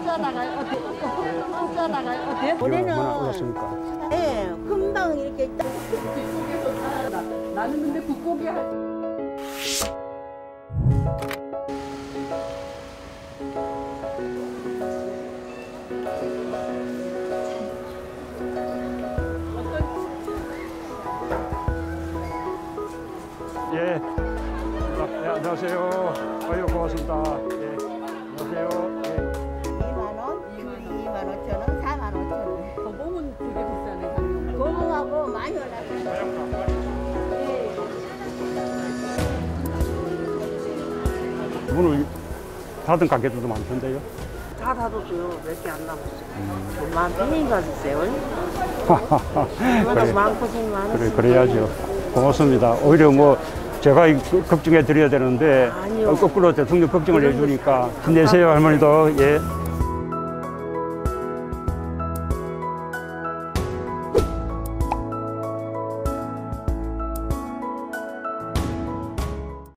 문자 나가요. 문자 나가요. 어때? 얼마나 올랐습니까? 네, 금방 이렇게 딱. 뒷속에서 살아. 나는 근데 국고기 할. 예. 네, 안녕하세요. 아유, 고맙습니다. 예. 안녕하세요. 예. 2만 원, 귤이 2만 5천 원, 4만 5천 원. 거봉은 되게 비싸네. 작년. 거봉하고 많이 올랐어요. 문을 닫은 가게들도 많던데요. 다 닫았어요. 몇 개 안 남았어요. 마음 편히 가주세요. 얼마나 그래, 마음고생 많으세요. 그래야죠. 고맙습니다. 오히려 뭐 제가 걱정해 드려야 되는데 아니요. 거꾸로 대통령 걱정을 해주니까 힘내세요, 할머니도. 예.